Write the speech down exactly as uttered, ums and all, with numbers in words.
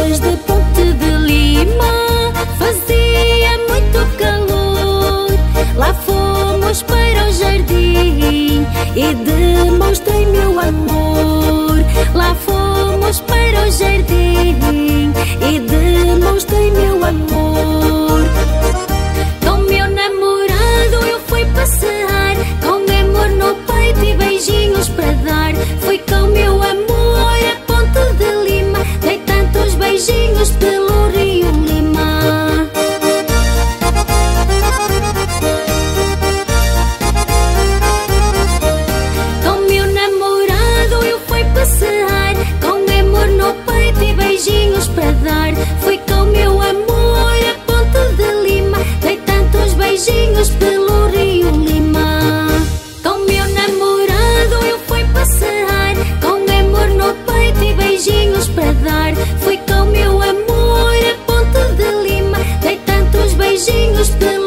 Depois de Ponte de Lima fazia muito calor. Lá fomos para o jardim e demonstrei meu amor. Lá fomos para o jardim e demonstrei meu amor. Com meu namorado eu fui passear, com amor no peito e beijinhos para dar. Fui com meu amor a Ponte de Lima, dei tantos beijinhos pelo Rio Lima. Com meu namorado eu fui passear, com amor no peito e beijinhos para dar. Fui com meu amor a Ponte de Lima, dei tantos beijinhos pelo Rio Lima. Com meu namorado eu fui passear, com amor no peito e beijinhos para dar. Fui com meu amor a Ponte de Lima, dei tantos beijinhos pelo